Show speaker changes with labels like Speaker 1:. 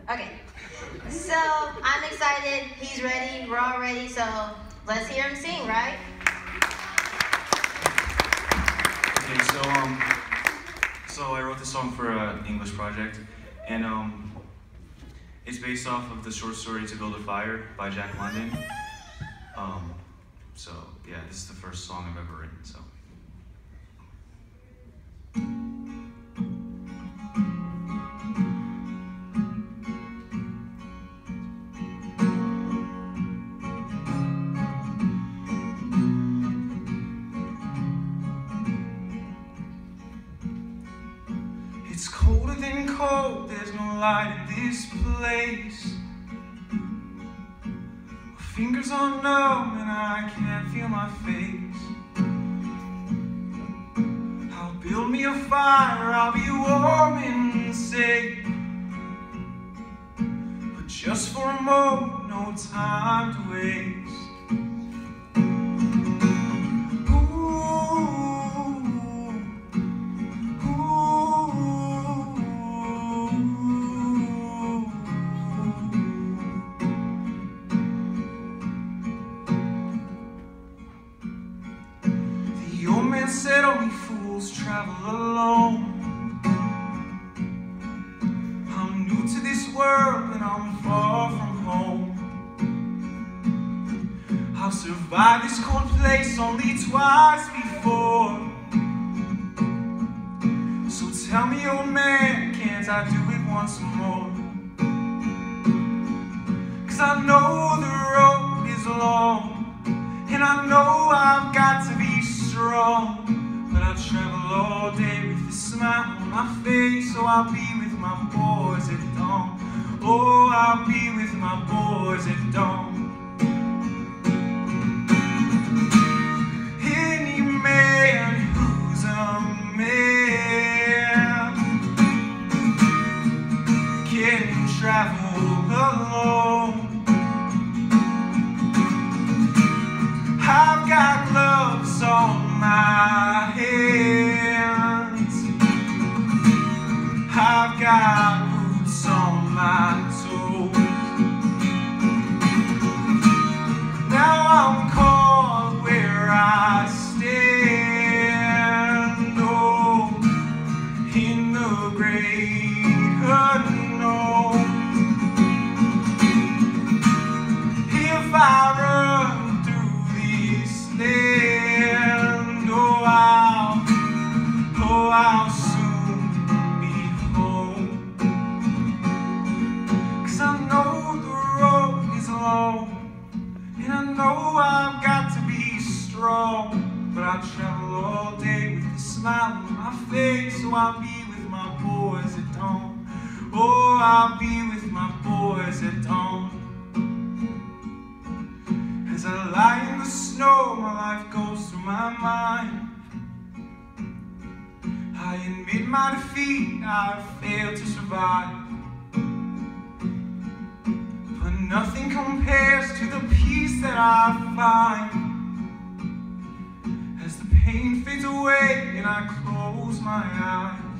Speaker 1: Okay, so I'm excited, he's ready, we're all ready, so let's hear him sing, right?
Speaker 2: Okay, so I wrote this song for an English project, and it's based off of the short story To Build a Fire by Jack London. So yeah, this is the first song I've ever written, so. It's colder than cold, there's no light in this place. My fingers are numb and I can't feel my face. I'll build me a fire, I'll be warm and safe. But just for a moment, no time to waste. The old man said only fools travel alone. I'm new to this world and I'm far from home. I've survived this cold place only twice before. So tell me, old man, can't I do it once more? 'Cause I know the road is long, and I know I've got to be strong. But I'll travel all day with a smile on my face. So I'll be with my boys at dawn. Oh, I'll be with my boys at dawn. Any man who's a man can travel alone. I've got gloves on my hands, I've got boots on my toes. Now I'm caught where I stand, oh, in the great unknown. If I run land, I'll soon be home. 'Cause I know the road is long, and I know I've got to be strong. But I'll travel all day with a smile on my face. So I'll be with my boys at dawn. Oh, I'll be with my boys at dawn. As I lie in the snow, my life goes through my mind. I admit my defeat, I've failed to survive. But nothing compares to the peace that I find as the pain fades away and I close my eyes.